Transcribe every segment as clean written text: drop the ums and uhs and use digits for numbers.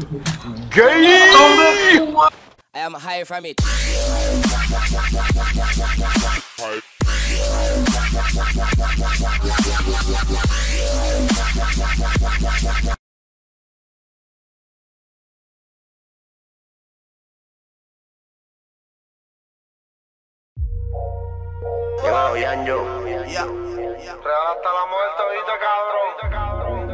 Gay! I am high from it. Llegado Yanjo. Real hasta la muerte, oíste, cabrón.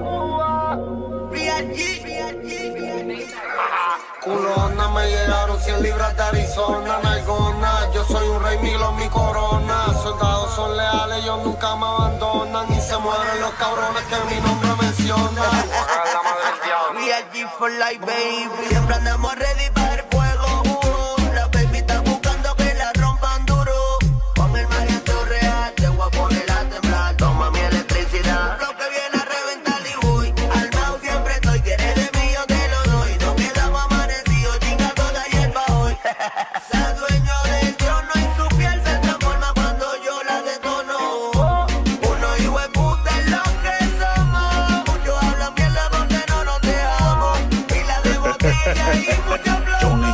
Culona, me llegaron 100 libras de Arizona, nalgona. Yo soy un rey, Milo, mi corona. Soldados son leales, ellos nunca me abandonan. Y se mueren los cabrones que mi nombre menciona. Real G for life, baby. Siempre andamos ready para el fuego. La baby está buscando que la rompan duro. Con el mariato real, te voy a poner a temblar. Toma mi electricidad. Lo que viene a reventar y voy. Al lado siempre estoy. Quieres de mí, yo te lo doy. No quedamos amanecidos, chinga toda hierba hoy. Se dueño del trono y su piel se transforma cuando yo la detono. Uno hijo de puta es lo que somos. Muchos hablan mierda porque no nos dejamos. Pila de botella y mucho plomo.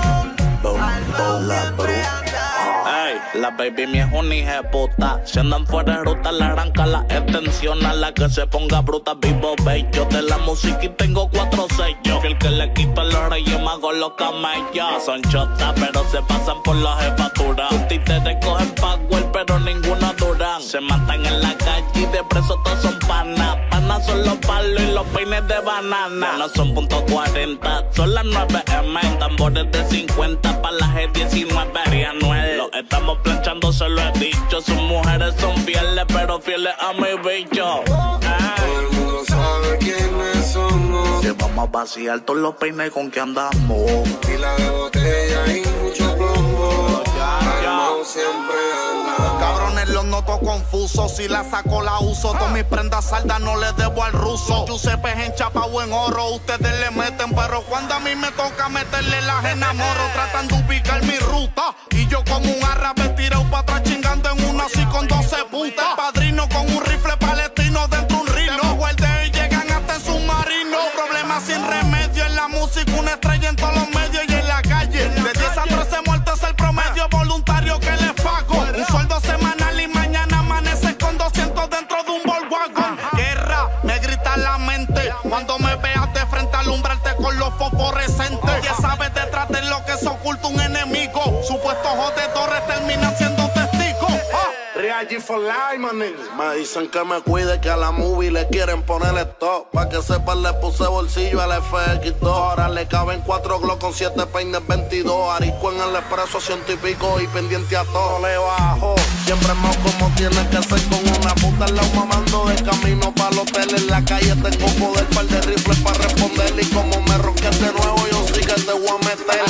Ey, la baby mía es una hija de puta. Si andan fuera de ruta, le arranca la extensión a la que se ponga bruta. Vivo bello de la música y tengo 4 sellos. Que el que le quita los reyes magos los camellos. Son chotas, pero se pasan por la jefatura. Tus títeres cogen power, pero ninguna duran. Se matan en la calle y de preso todos son panas. Panas son los palos y los peines de banana. No son .40, son las 9 M. Tambores de 50 para la G19 y Anuel. Lo estamos planchando, se lo he dicho. Sus mujeres son fieles, pero fieles a mi bicho. Todo el mundo sabe quiénes somos. Que vamos a vaciar todos los peines con que andamos. Pila de botella y mucho plomo. Armado siempre anda. Cabrones, los noto confusos. Si la saco, la uso. Todas mis prendas saldas no le debo al ruso. Giuseppe es enchapado en oro. Ustedes le meten, pero cuando a mí me toca meterle las enamoro. Tratan de ubicar mi ruta. Y yo como un árabe tirado para atrás chingando en una así con 12 putas. Padrino con un rifle palestino dentro un rino. Los guardias llegan hasta en submarino. Problemas sin remedio en la música. Una estrella en todos los medios y en la calle. De 10 a 13 muertos es el promedio voluntario que les pago. Un sueldo semanal y mañana amaneces con 200 dentro de un Volkswagen. Guerra, me grita la mente. Cuando me veas de frente alumbrarte con los fosforescentes. Ya sabes detrás de lo que se oculta un enemigo. Supuestos jodedores terminan siendo testigos. Real G for life, my nigga. Me dicen que me cuide, que a la movie le quieren poner stop. Pa' que sepan le puse bolsillo al FX2. Ahora le caben 4 Glock con 7 peines 22. Arisco en el expreso 100 y pico y pendiente a todo le bajo. Siempre más como tiene que ser con una puta al lado mamando de camino para el hotel. En la calle tengo poder, par de rifles para responder. Y como me roqué de nuevo yo sí que te voy a meter.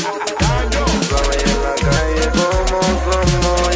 Sabes en la calle como somos.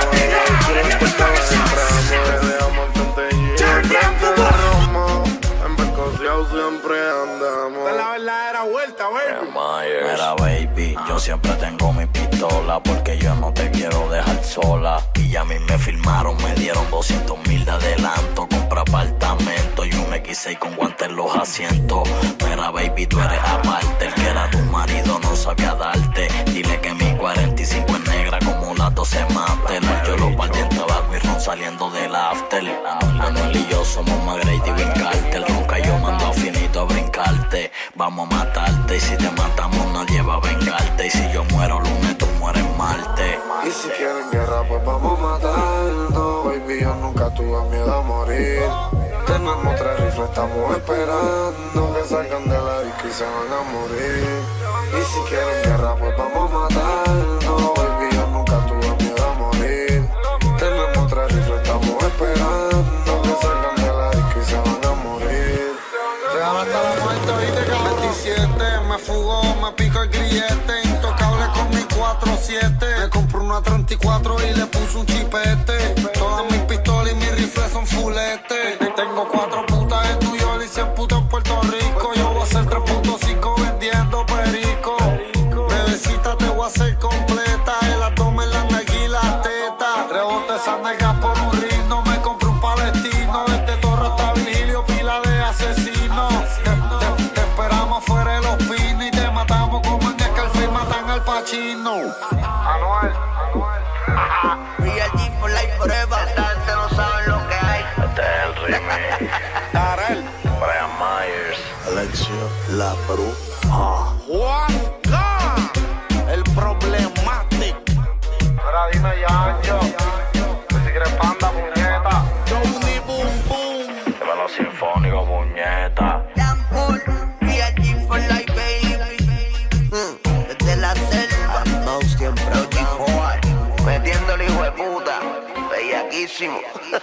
Siempre andamos. La verdadera vuelta, baby. Mira, baby, yo siempre tengo mi pistola porque yo no te quiero dejar sola. Y a mí me firmaron, me dieron 200,000 de adelanto. Compra apartamento y un X6 con guantes en los asientos. Mira, baby, tú eres aparte. El que era tu marido no sabía darte. Dile que mi 45 es negra como las 12 máster. Yo los partí en tabaco y ron saliendo del after. Anuel y yo somos más Grady y Vin Carter. Ronca yo mando finito a brincarte. Vamos a matarte y si te matamos nadie va a vengarte. Y si yo muero lunes, tú mueres martes. Y si quieren guerra, pues vamos a matarnos. Baby, yo nunca tuve miedo a morir. Tenemos 3 rifles, estamos esperando que salgan de la disco y se van a morir. Y si quieren guerra, pues vamos a matarnos. Baby, yo nunca tuve miedo a morir. Tenemos 3 rifles, estamos esperando que salgan de la disco y se van a morir. Real hasta la muerte, oíste, cabrón. 27, me fugó, me pico el grillete. Intocable con mi 4-7. Me compré una 34 y le puse un chipete. Todas mis pistolas y mis rifles son fulete. Tengo 4 putas en New York y 100 putas en Puerto Rico. Yo voy a hacer 3.5 vendiendo perico. Bebecita, te voy a hacer completa. El abdomen, la nalga y la teta. Rebote esas nalgas por un ritmo. Me compré un palestino. Desde Torre hasta Virgilio, pila de asesinos. Te esperamos fuera de los pinos. Perú. Juanca, el problemático. Ahora dime Yancho, que si quieres panda, puñeta. Johnny Boom Boom. Dímelo sinfónico, puñeta. Dampol, Real G for life, baby. Desde la selva, Mouse siempre G4. Metiéndole hijo de puta, bellaquísimo.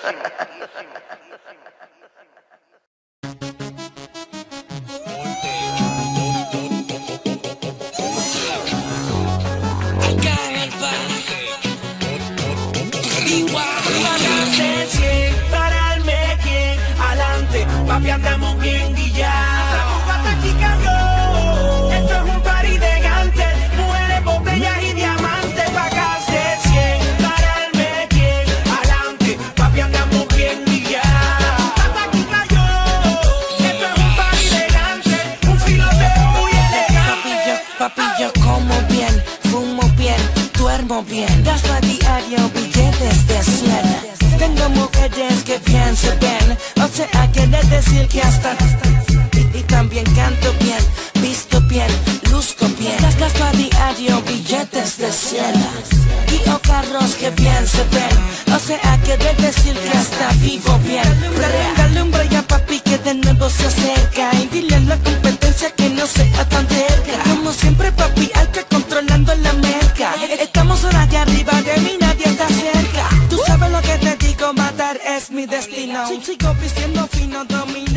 Pararme aquí adelante, papi andamos bien guillados. Hasta Chicago, esto es un party de gante, mujeres, botellas y diamantes. Pa' acá se 100, pararme aquí adelante, papi andamos bien guillados. Hasta Chicago, esto es un party de gante, un filoteo muy elegante. Papi, yo como bien, fumo bien, duermo bien, gasto a diario billetes de 100. Tengo mujeres que bien se ven, o sea, quiere decir que hasta y también canto bien, visto bien, luzco bien. Gasto a diario billetes de 100. Guío carros que bien se ven, o sea, quiere decir que hasta vivo bien. Alumbra ya papi que de nuevo se acerca y dile a la competencia que no sea tan cerca. Como siempre papi, alta controlando la merca. Estamos ahora de arriba de mí, nadie está cerca. Tú sabes lo que te digo, matar es mi destino. Sigo vistiendo fino, domino.